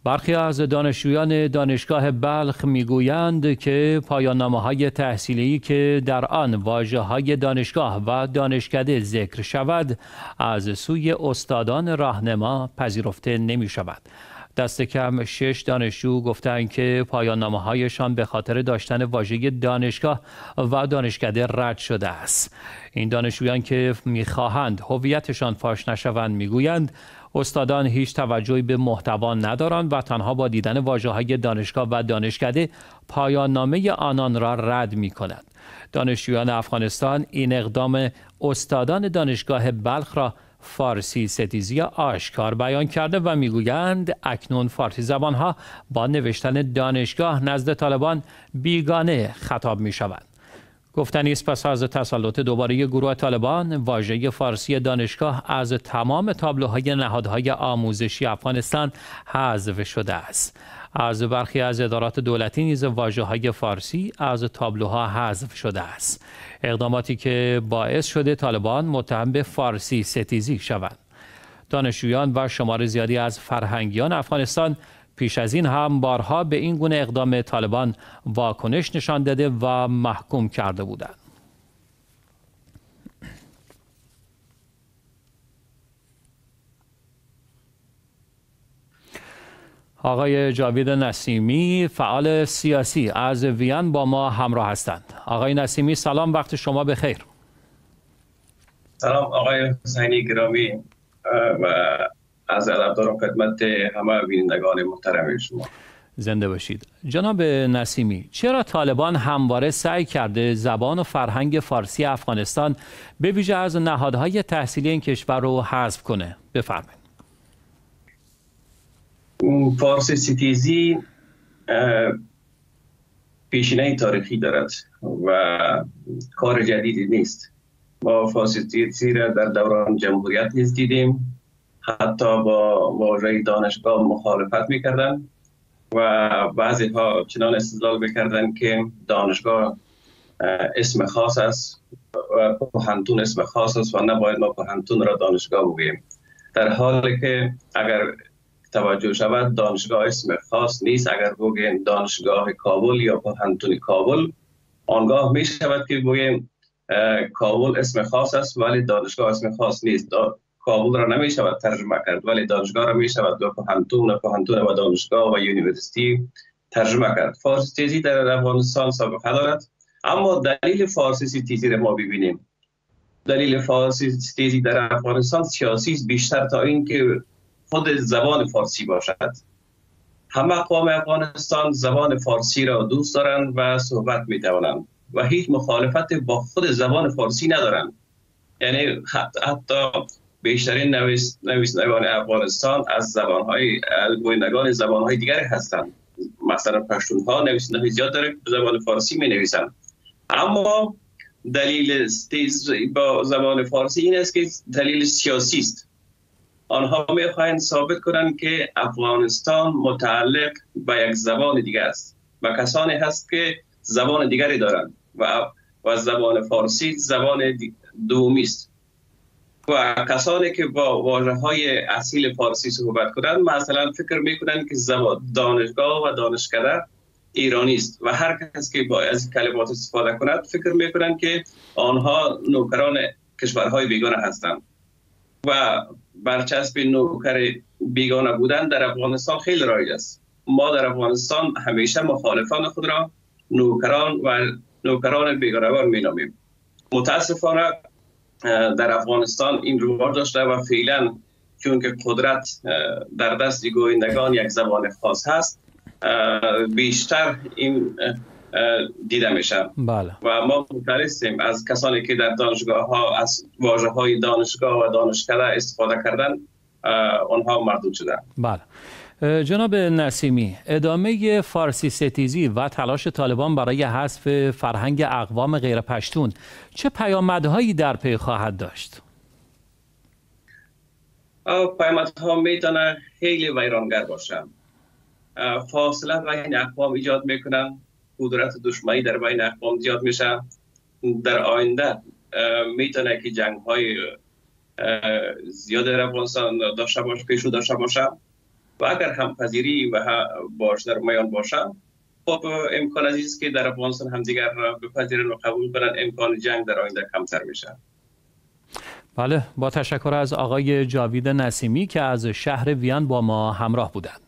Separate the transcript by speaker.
Speaker 1: برخی از دانشجویان دانشگاه بلخ میگویند که پایان‌نامه‌های تحصیلی که در آن واژه‌های دانشگاه و دانشکده ذکر شود از سوی استادان راهنما پذیرفته نمی‌شود. دست کم 6 دانشجو گفتند که پایان‌نامه‌هایشان به خاطر داشتن واژه دانشگاه و دانشکده رد شده است. این دانشجویان که می‌خواهند هویتشان فاش نشوند میگویند استادان هیچ توجهی به محتوا ندارند و تنها با دیدن واژه‌های دانشگاه و دانشکده پایان‌نامه آنان را رد می‌کنند. دانشجویان افغانستان این اقدام استادان دانشگاه بلخ را فارسی ستیزی آشکار بیان کرده و میگویند اکنون فارسی زبانها با نوشتن دانشگاه نزد طالبان بیگانه خطاب می‌شوند. گفتنی است پس از تسلط دوباره گروه طالبان واژه فارسی دانشگاه از تمام تابلوهای نهادهای آموزشی افغانستان حذف شده است. از برخی از ادارات دولتی نیز واژه‌های فارسی از تابلوها حذف شده است. اقداماتی که باعث شده طالبان متهم به فارسی ستیزی شوند. دانشجویان و شمار زیادی از فرهنگیان افغانستان پیش از این هم بارها به این گونه اقدام طالبان واکنش نشان داده و محکوم کرده بودند. آقای جاوید نسیمی فعال سیاسی از وین با ما همراه هستند. آقای نسیمی سلام، وقت شما بخیر.
Speaker 2: سلام آقای حسینی گرامی و از ادب دارم خدمت همه بینندگان محترم شما.
Speaker 1: زنده باشید. جناب نسیمی، چرا طالبان همواره سعی کرده زبان و فرهنگ فارسی افغانستان به ویژه از نهادهای تحصیلی این کشور رو حذف کنه؟ بفرمایید.
Speaker 2: فارسی ستیزی پیشینه تاریخی دارد و کار جدیدی نیست. ما فارسی ستیزی را در دوران جمهوریت نیز دیدیم، حتی با واژه دانشگاه مخالفت میکردن و بعضی ها چنان استدلال میکردن که دانشگاه اسم خاص است و پوهنتون اسم خاص است و نباید ما پوهنتون را دانشگاه بگوییم، در حالی که اگر توجه شود دانشگاه اسم خاص نیست. اگر بگوییم دانشگاه کابل یا پوهنتون کابل، آنگاه می شود که بگوییم کابل اسم خاص است ولی دانشگاه اسم خاص نیست. کابل را نمی شود ترجمه کرد ولی دانشگاه را می شود به پوهنتون و دانشگاه و یونیورسیتی ترجمه کرد. فارسی ستیزی در افغانستان سابقه دارد، اما دلیل فارسی ستیزی را ما ببینیم. دلیل فارسی ستیزی در افغانستان سیاسی بیشتر تا اینکه خود زبان فارسی باشد. همه اقوام افغانستان زبان فارسی را دوست دارند و صحبت می توانند و هیچ مخالفت با خود زبان فارسی ندارند. یعنی حتی بیشترین نویسندگان افغانستان از گویندگان زبانهای دیگری هستند. مثلا پشتونها نویسنده زیاد داره که زبان فارسی می نویسند. اما دلیل ستیز با زبان فارسی این است که دلیل سیاسی است. آنها می خواهند ثابت کنند که افغانستان متعلق به یک زبان دیگر است و کسانی هست که زبان دیگری دارند و زبان فارسی زبان دومی است. و کسانی که با واژه‌های اصیل فارسی صحبت کنند مثلا فکر می‌کنند که دانشگاه و دانشکده ایرانی است و هر کس که با از کلمات استفاده کند فکر می‌کنند که آنها نوکران کشورهای بیگانه هستند و برچسب نوکر بیگانه بودن در افغانستان خیلی رایج است. ما در افغانستان همیشه مخالفان خود را نوکران بیگانه می‌نامیم. متاسفانه در افغانستان این رواج داشته و فعلا چون که قدرت در دست گویندگان یک زبان خاص هست بیشتر این دیده میشه.
Speaker 1: بله.
Speaker 2: و ما مترسیم از کسانی که در دانشگاه ها از واژه های دانشگاه و دانشکده استفاده کردن، آنها مردود شدن.
Speaker 1: بله. جناب نسیمی، ادامه فارسی ستیزی و تلاش طالبان برای حذف فرهنگ اقوام غیر پشتون چه پیامدهایی در پی خواهد داشت؟
Speaker 2: پیامدها میتونه خیلی ویرانگر باشه. فاصله بین اقوام ایجاد میکنن، قدرت دشمنی در بین اقوام زیاد میشه. در آینده میتونه که جنگ های زیاد در افغانستان پیشرو داشته باشه و اگر همپذیری و باش در میان باشند، خب امکان است که در افغانستان هم دیگر بپذیرند و قبول کنند، امکان جنگ در آینده کمتر میشه.
Speaker 1: بله، با تشکر از آقای جاوید نسیمی که از شهر وین با ما همراه بودند.